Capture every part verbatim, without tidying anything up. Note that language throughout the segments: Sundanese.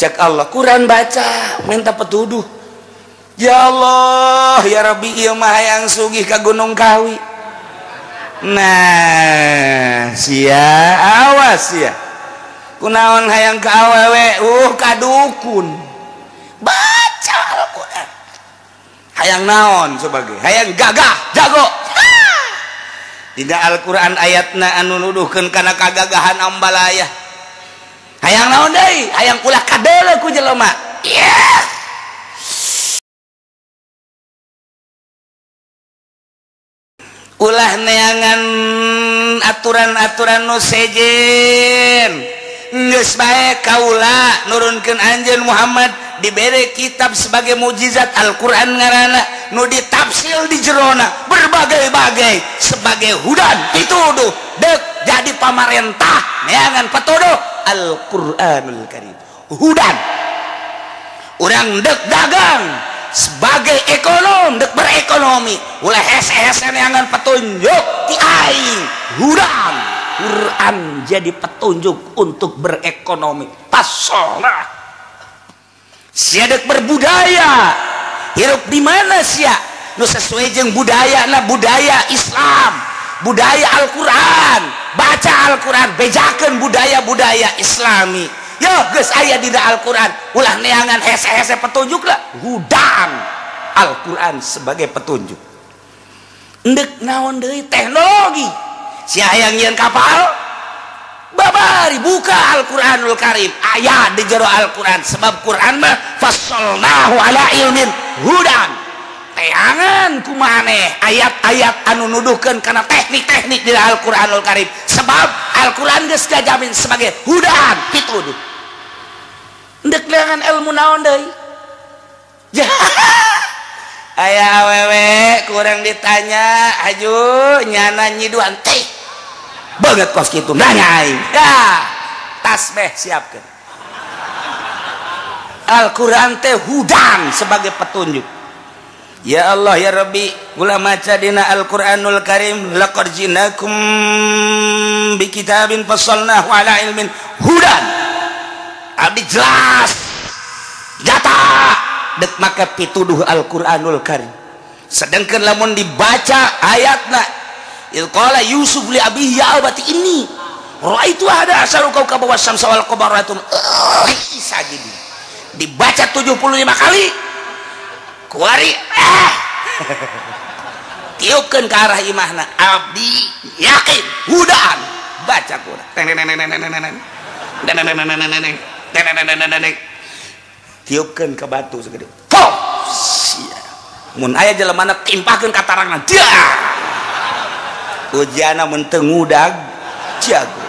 Cek Allah Quran baca minta petuduh. Ya Allah ya Rabbi ieu mah hayang sugih ka Gunung Kawi. Nah sia awas ya kunaon hayang ka awewe uh ka dukun baca Al-Quran hayang naon sebagai hayang gagah jago. Tidak Al-Quran ayatna anu nuduhkeun kana kagagahan ambalaya hayang naon deui hayang ulah kadeuleu ku jelema. Yeah. Ulah neangan aturan-aturan nu sejen geus bae kaula nurunkeun anjeun Muhammad dibere kitab sebagai mukjizat Al-Quran ngaranna nu ditafsir di jerona berbagai-bagai sebagai hudan pituduh dek jadi pamarentah neangan petuduh Al-Quranul Karim hudan urang dek dagang sebagai ekonom dek berekonomi ulah hese-hese neangan petunjuk ti aing hudan Quran jadi petunjuk untuk berekonomi pasolah sia dek berbudaya hirup di mana sia nu sesuai jeung budaya na budaya Islam budaya Al-Quran baca Al-Quran bejakeun budaya-budaya Islami yo geus aya dina Al-Quran ulah neangan hese-hese petunjuk lah hudan Al-Quran sebagai petunjuk endek naon deui teknologi sia hayang nyieun kapal babari buka Al-Quranul Karim aya di jero Al-Quran sebab Quran mah fassalnahu ala ilmin hudan teangan kumaneh ayat-ayat anu nuduhkeun kana teknik-teknik di Al-Quranul Karim sebab Al-Quran geus dijamin sebagai hudan pituduh ndek leangan ilmu naon deui ya aya awewe kurang ditanya aju nyana nyiduan teh banget kos kitu nanya aing ya tasbih siapkeun Al-Quran teh hudan sebagai petunjuk. Ya Allah ya Rabbi ulah maca dina Al-Quranul Karim laqad jinakum bi kitabin fassalnahu ala ilmin hudan abdi jelas nyata dek maka pituduh Al-Quranul Karim sedangkan lamun dibaca ayatna il qala Yusuf li abihi ya abati ini raaitu ada asaru kaukaba wasyamsa wal qamara ratum sajidi dibaca tujuh puluh lima kali kuari eh tiupkeun ke arah imahna abdi yakin hudan baca Quran tiupkeun ke batu segede pop sia mun aya jelemana timpakeun ka tarangna dia ujiana mun teu ngudag jago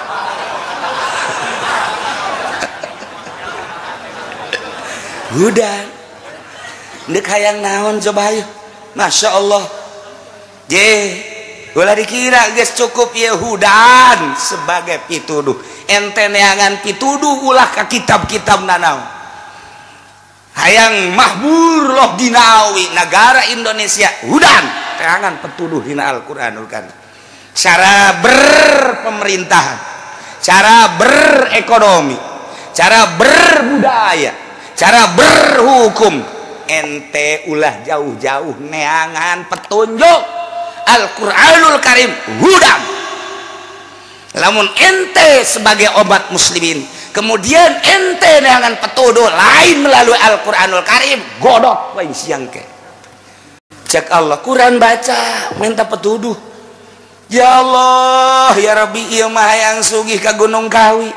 hudan ndek hayang naon coba ayo Masya Allah je ulah dikira geus cukup ya hudan sebagai pituduh ente neangan pituduh ulah ka kitab-kitab nanaon hayang mahmur loh dinawi negara Indonesia hudan teangan petuduh dina Al-Quranul Karim cara berpemerintahan cara berekonomi cara berbudaya cara berhukum ente ulah jauh-jauh neangan petunjuk Al-Quranul Karim hudan lamun ente sebagai obat muslimin kemudian ente neangan petuduh lain melalui Al-Quranul Karim godot wae siang ke cek Allah Quran baca minta petuduh. Ya Allah ya Rabbi ieu mah hayang sugih ka Gunung Kawi.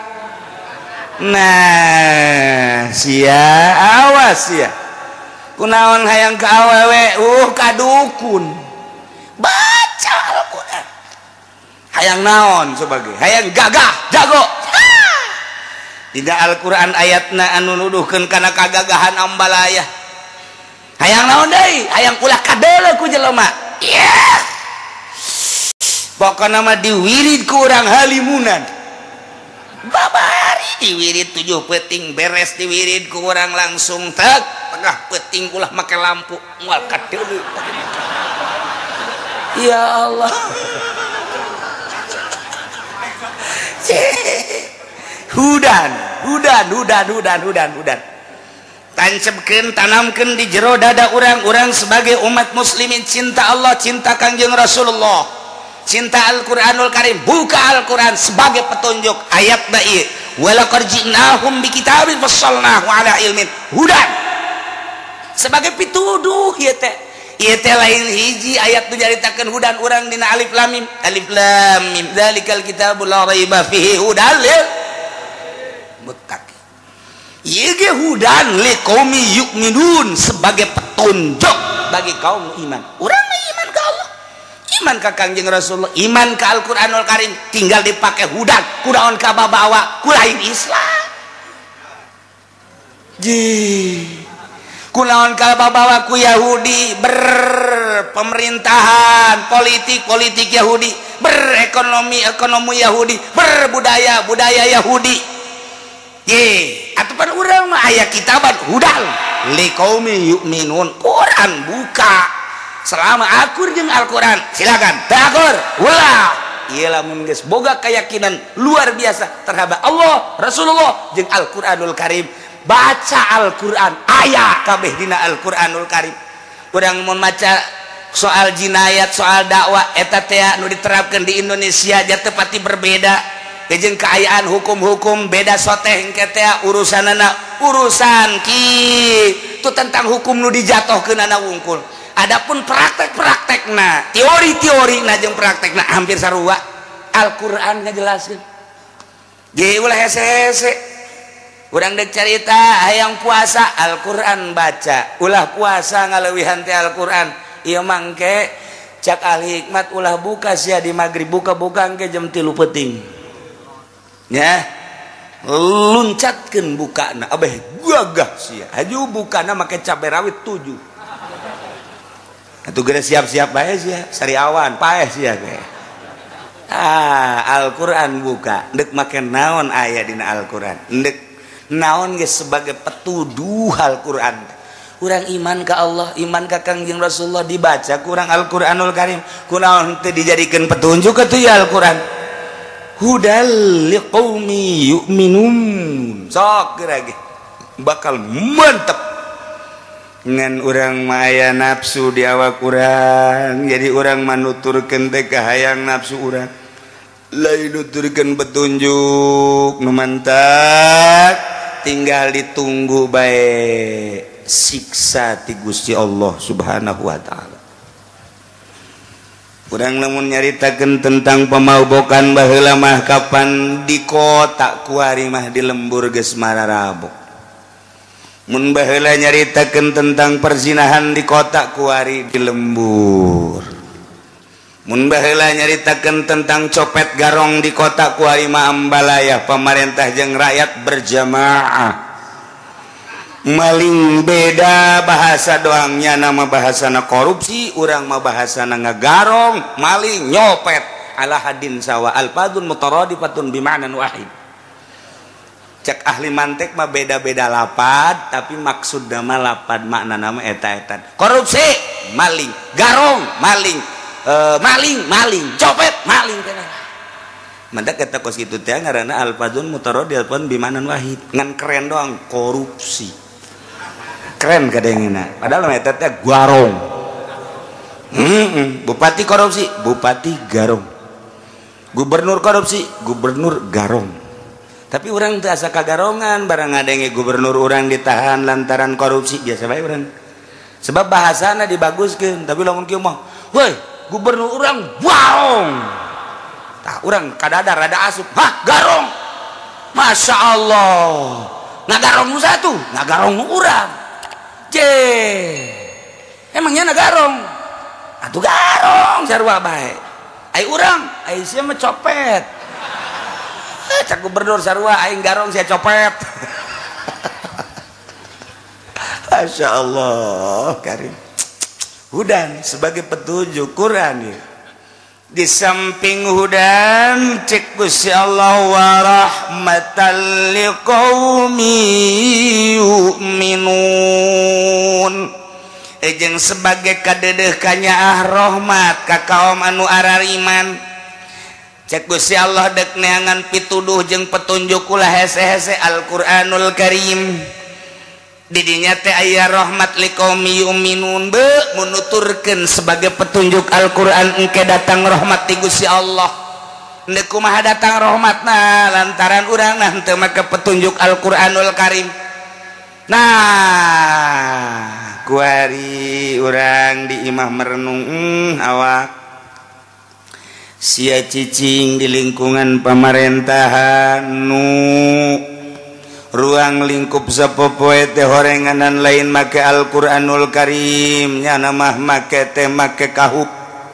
Nah sia awas ya kunaon hayang ka awewe uh ka dukun baca Al-Quran hayang naon sebagai hayang gagah jago. Tidak Al-Quran ayatna anu nuduhkeun kana kagagahan ambalaya hayang naon deui hayang ulah kadeuleu ku jelema. Yeah. Pokona mah diwirid ku urang halimunan babari diwirid tujuh peting beres diwirid ku urang langsung tek tengah peting ulah make lampu moal kadeuleu. Ya Allah hudan hudan hudan hudan hudan hudan tancapkeun tanamkeun di jero dada urang-urang sebagai umat muslimin cinta Allah, cinta Kangjeng Rasulullah, cinta Al-Qur'anul Karim. Buka Al-Qur'an sebagai petunjuk. Ayat ba'i walaqad ji'nahum bikitabin fassalnahu ala ilmin hudan sebagai pituduh. Ieu teh ieu teh lain hiji ayat nu nyaritakeun hudan urang dina alif lam mim. Alif lam mim dzalikal kitabul la raiba fihi hudan lil muttaqin. Ieu ge hudan liqaumi yu'minun sebagai petunjuk bagi kaum iman. Urang iman ka Allah, iman ka Kangjeng Rasulullah, iman ka Al-Qur'anul Karim, tinggal dipake hudan kunaon ka babawa ku lain Islam. Ji kunaon ka babawa ku Yahudi berpemerintahan politik politik Yahudi, berekonomi ekonomi Yahudi, berbudaya budaya Yahudi. Ye, atupan urang mah aya kitaban hudal liqaumi yu'minun. Quran buka selama akur jeung Al-Qur'an silakan takur ulah. Ieu lamun geus boga keyakinan luar biasa terhadap Allah, Rasulullah jeung Al-Qur'anul Karim, baca Al-Qur'an aya kabeh dina Al-Qur'anul Karim. Urang mun maca soal jinayat soal dakwah eta teh nu diterapkeun di Indonesia ja teu pati berbeda. Jeung keayaan hukum-hukum beda soteh engke teh urusanana urusan ki itu tentang hukum nu dijatohkeun ana wungkul. Adapun praktek-praktekna, teori-teorina jeung praktekna hampir sarua. Al-Qur'an ngajelaskeun. Ge ulah hese-hese. Urang deuk carita hayang puasa Al-Qur'an baca, ulah puasa ngaleuwihan teh Al-Qur'an. Ieu mangke cak ahli hikmat ulah buka sia di magrib, buka-buka engke jam tilu peuting. Ya luncatkeun bukana abeh gagah sia haju bukana make cabai rawit tujuh atuh geus siap-siap bae sia sariawan paeh sia ge. Ah Al-Qur'an buka deuk make naon aya dina Al-Qur'an, deuk naon geus sebagai petuduh Al-Qur'an. Urang iman ka Allah, iman ka Kangjeng Rasulullah dibaca kurang Al-Qur'anul Karim, kunaon teu dijadikeun petunjuk atuh ya Al-Qur'an. Hudal liqaumi yu'minun. Sok geura ge bakal mantep ngan urang maya nafsu di awak urang, jadi urang manuturkeun teh kahayang nafsu urang, lain nuturkeun petunjuk nu mantap, tinggal ditunggu bae siksa ti Gusti Allah Subhanahu wa taala. Urang lamun nyaritakeun tentang pamaubokan baheula mah kapan di kota kuari mah di lembur geus mararabok. Mun baheula nyaritakeun tentang perzinahan di kota kuari di lembur. Mun baheula nyaritakeun tentang copet garong di kota kuari mah ambalayah pamarentah jeung rakyat berjamaah. Maling beda bahasa doangnya, nama bahasana korupsi, urang mah bahasana ngagarong, maling, nyopet. Ala hadin sawa alfadun mutaradifatun bima'nan wahid. Cek ahli mantek mah beda-beda lapad, tapi maksud mah lapad makna nama eta-etan. Korupsi, maling, garong, maling, e, maling, maling, copet, maling. Mantak kata kos kitu teh ngaranna alfadun mutaradifatun bima'nan wahid. Ngan keren doang korupsi. Keren kadengina padahal eta teh garong. Heeh, bupati korupsi, bupati garong. Gubernur korupsi, gubernur garong. Tapi urang teu asa kagarongan barang ngadenge gubernur urang ditahan lantaran korupsi, biasa bae urang. Sebab bahasana dibaguskeun, tapi lamun kieu mah, "Woi, gubernur urang garong." Tah urang kadadar rada asup, "Hah, garong." Masya Allah. Ngagarong nu satu, ngagarong urang. Je, emangnya nagarong, atuh garong sarua bae. Ai urang, ai sia mah copet. Eh, cak gubernur sarua aing garong sia copet. Masya Allah Karim. Hudan sebagai petunjuk Quran ya. Di samping hudan cek Gusti Allah wa rahmatan liqaumi yu'minun. Ejeng sebagai kadedeh kanyaah rahmat ka kaum anu arariman. cek Gusti Allah dek neangan pituduh jeung petunjuk ulah hese-hese Al-Qur'anul Karim didinya teh aya rahmat liqaumi yu'minun be menuturkeun sebagai petunjuk Al-Qur'an engke datang rahmat ti Gusti Allah endeu kumaha datang rahmatna lantaran urang nah teu make petunjuk Al-Qur'anul Karim. Nah kuari urang di imah merenung hmm, awak sia cicing di lingkungan pemerintahan nu ruang lingkup sapopoe teh horenganan lain make Al-Qur'anul Karim nya mah make teh make kahuk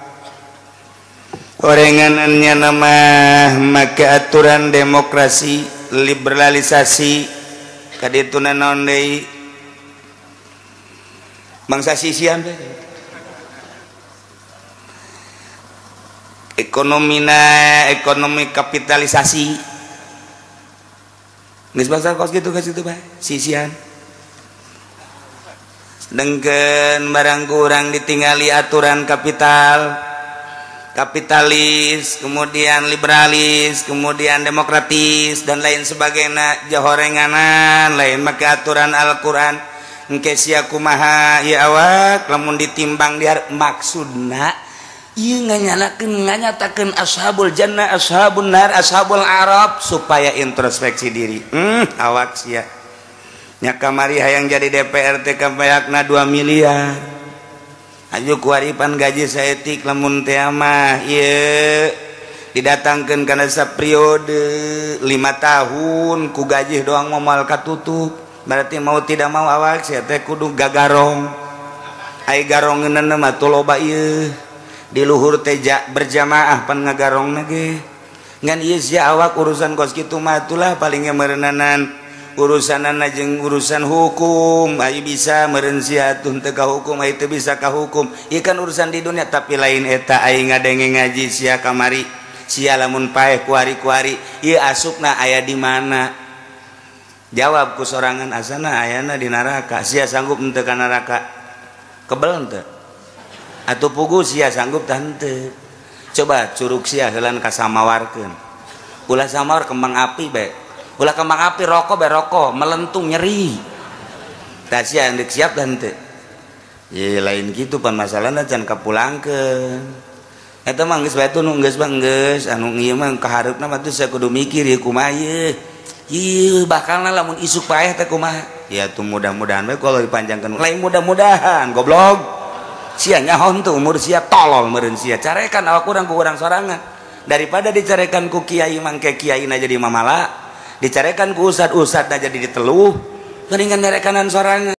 horenganannya nama make aturan demokrasi liberalisasi kadituna naon deui bangsa sisian teh ekonomina ekonomi kapitalisasi geus bangsa kos gitu geus kitu bae sisian dengkeun barang kurang ditingali aturan kapital kapitalis kemudian liberalis kemudian demokratis dan lain sebagainya jahorenganan lain make aturan Al-Qur'an engke sia kumaha ieu awak lamun ditimbang diar maksudna ieu nganyanakeun nganyatakeun ashabul jannah ashabun nar ashabul arab supaya introspeksi diri hmm awak sia nya kamari hayang jadi D P R teh kabayakna dua miliar aju kuaripan gaji saeutik lamun teh mah ieu didatangkeun kana saperiode lima tahun ku gaji doang moal katutup berarti mau tidak mau awak sia teh kudu gagarong ai garongeunna mah teu loba ieu di luhur teh berjamaah pan ngagarongna ge ngan ieu sia awak urusan kos kitu mah atulah paling meureunnanan urusanana jeung urusan hukum ai bisa meureun sia atuh teu ka hukum ai teu bisa ka hukum ieu kan urusan di dunia tapi lain eta ai ngadenge ngaji sia kamari sia lamun paeh kuari-kuari ieu asupna aya di mana jawab ku sorangan asana ayana di neraka sia sanggup henteu ka neraka kebel henteu atuh pugu sia sanggup tah henteu coba curug sia heulan kasamawarkeun ulah samawar kembang api bae ulah kembang api rokok bae rokok melentung nyeri tah sia endek siap tah henteu ye lain kitu pan masalahna can kapulangkeun eta mah geus bae tuh nu geus bang geus anu ieu mah kahareupna mah teh saya kudu mikir ieu kumaha ieu ieu bakalna lamun isuk paeh teh kumaha ya tuh mudah-mudahan bae kalau dipanjangkeun lain mudah-mudahan goblok sia nyaho tuh umur sia tolol meureun sia carekan awak urang ku urang sorangan daripada dicarekan ku kiai mangke kiaina jadi mamala dicarekan ku ustad-ustad jadi diteluh mendingan nyarekanan sorangan